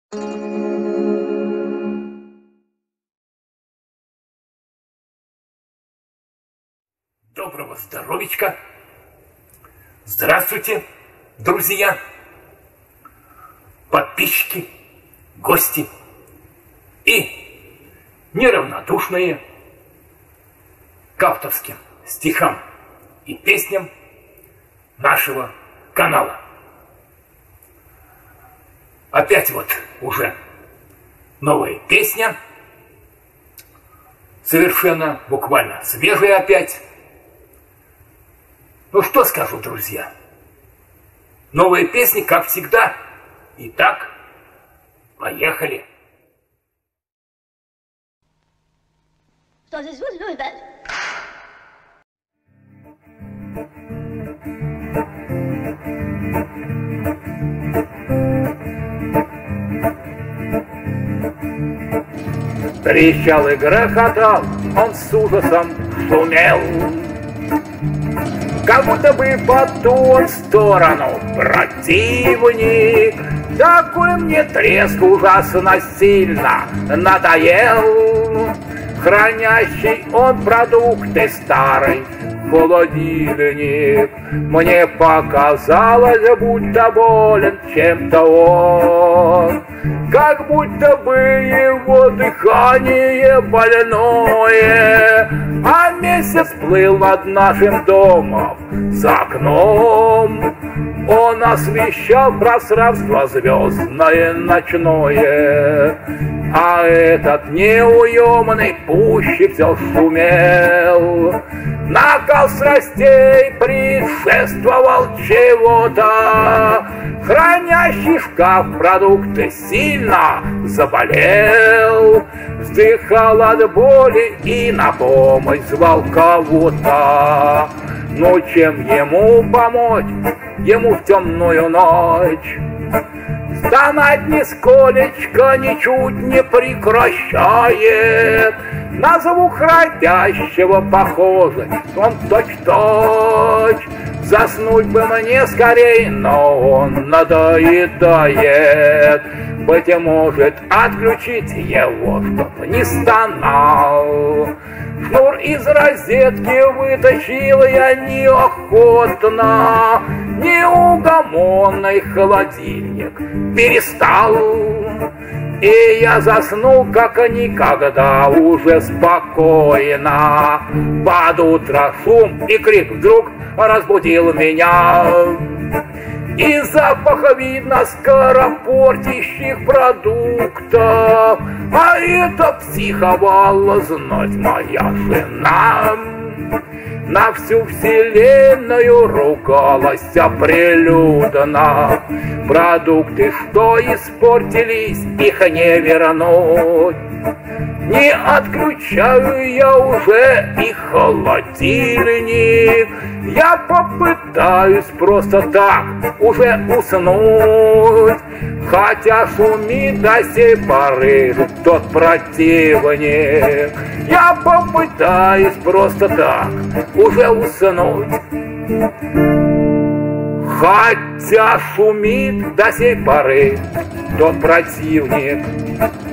Доброго здоровичка! Здравствуйте, друзья, подписчики, гости и неравнодушные к авторским стихам и песням нашего канала. Опять вот уже новая песня, совершенно буквально свежая опять. Ну что скажу, друзья, новые песни, как всегда. Итак, поехали. Что здесь будет, ребят? Трещал и грохотал, он с ужасом шумел, как будто бы по ту сторону противник. Такой мне треск ужасно сильно надоел. Хранящий он продукты старый холодильник. Мне показалось, будто болен чем-то он, как будто бы его дыхание больное. А месяц плыл над нашим домом за окном. Он освещал пространство звездное ночное, а этот неуемный пуще все шумел. Накал страстей предшествовал чего-то. Хранящий шкаф продукты сильно заболел, вздыхал от боли и на помощь звал кого-то. Но чем ему помочь, ему в темную ночь? Стонать нисколечко ничуть не прекращает. На звук родящего похоже, он точь-точь. Заснуть бы мне скорей, но он надоедает. Быть может, отключить его, чтоб не стонал. Шнур из розетки вытащил я неохотно. Неугомонный холодильник перестал. И я заснул, как никогда, уже спокойно. Под утро шум и крик вдруг разбудил меня. И запах видно скоропортящих продуктов. А это психовала знать моя жена. На всю вселенную ругалась прилюдно. Продукты, что испортились, их не вернуть. Не отключаю я уже и холодильник. Я попытаюсь просто так уже уснуть, хотя шумит до сей поры тот противник. Я попытаюсь просто так уже уснуть, хотя шумит до сей поры тот противник.